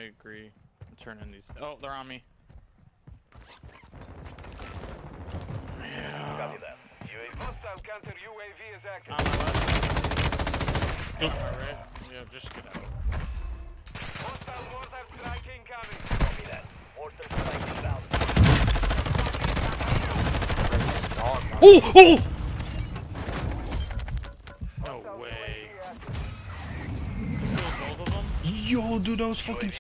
agree. I'm turning these. Oh, they're on me. Yeah. Copy that. Hostile counter UAV is active. On my left. On my right. Yeah, just get out. Hostile mortar strike incoming. Copy that. Mortar strike inbound. Oh! Oh! No way. Both of them? Yo, dude, that was fucking